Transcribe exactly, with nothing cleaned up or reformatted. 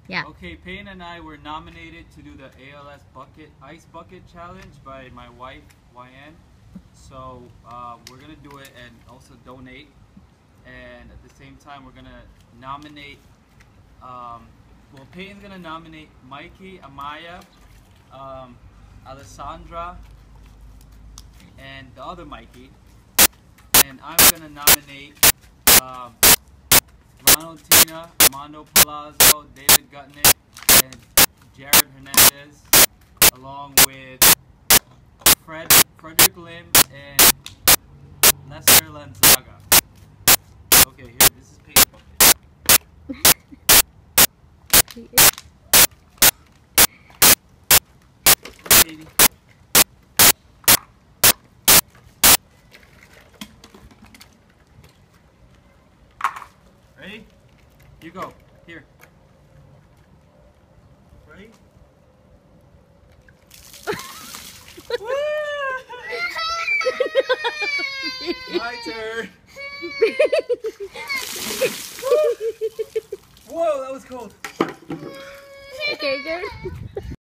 Yeah. Okay, Peyton and I were nominated to do the A L S bucket ice bucket challenge by my wife Y N. So uh, we're gonna do it and also donate. And at the same time, we're gonna nominate. Um, well, Peyton's gonna nominate Mikey, Amaya, um, Alessandra, and the other Mikey. And I'm gonna nominate um, Ronald Tina, Armando Palazzo, David Gutnick, and Jared Hernandez, along with Fred, Frederick Lim and Lester Lanzaga. Okay, here, this is Peyton's bucket. Katie. Ready? You go. Here. Ready? My turn. Whoa, that was cold. Okay, good.